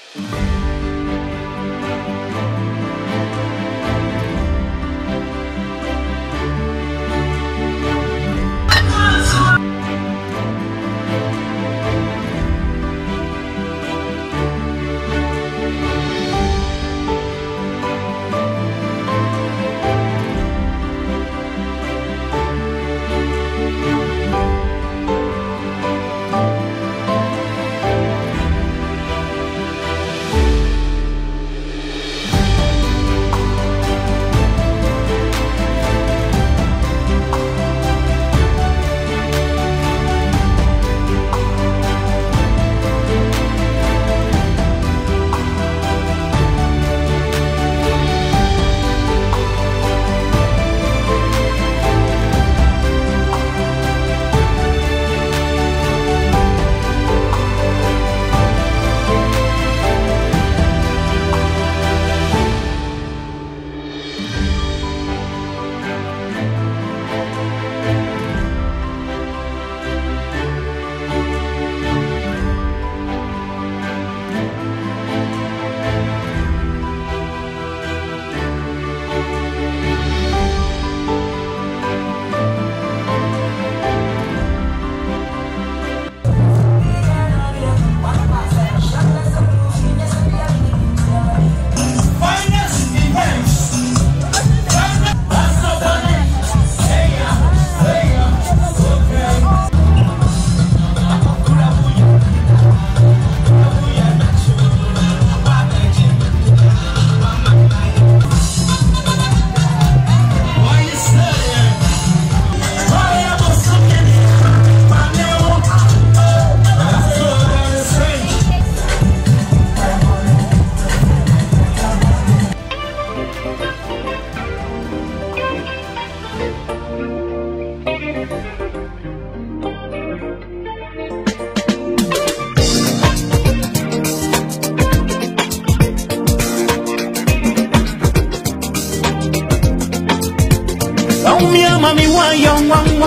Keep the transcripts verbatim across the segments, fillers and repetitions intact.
Mami wa young mama,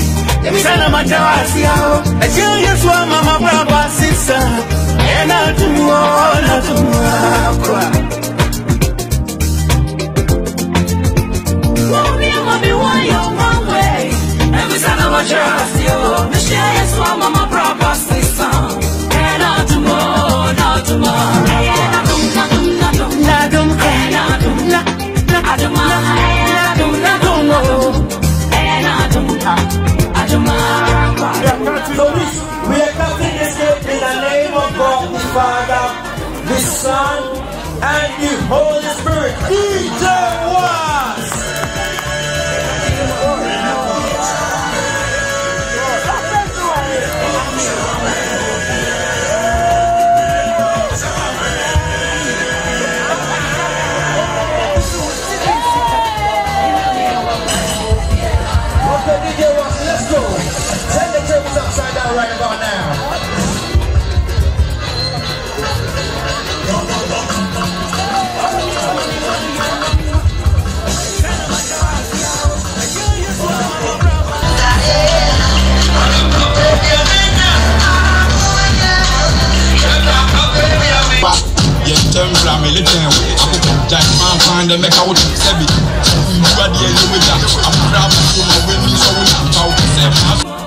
Sana Matawasi, I tell you, swa mama, brother, sister, and I do all of them. Mami wa young mama, every Sana Matawasi, I tell you, swa mama, brother, sister, and I do all, not to more, and I do not do not do not do and I do not I do my and I do not do no. So this, we are casting this gift in the name of God the Father, the Son, and the Holy Spirit. D J was. Okay, D J was, let's go. Turn the tables upside down right about now. I'm a little I'm Jack Man find the make out sebi. You are the enemy with that. I'm proud of you, my winning, so I'm proud to say.